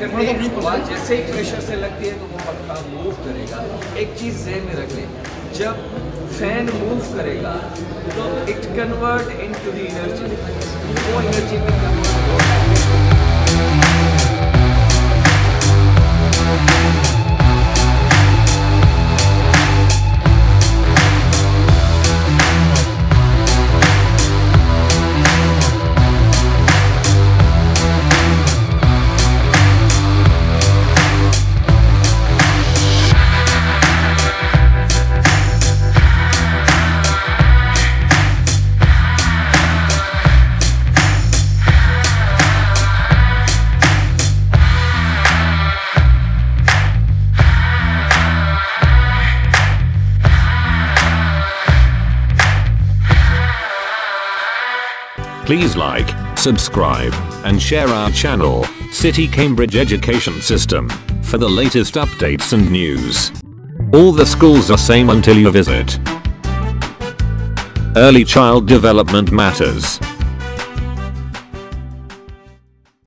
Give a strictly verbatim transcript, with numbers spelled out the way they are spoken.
करने के बाद जैसे ही प्रेशर से लगती है तो वो पत्ता मूव करेगा। एक चीज़ ज़हन में रख लें, जब फैन मूव करेगा तो it convert into the energy, वो एनर्जी में कन्वर्ट होगा। Please like, subscribe, and share our channel, City Cambridge Education System, for the latest updates and news. All the schools are same until you visit. Early child development matters.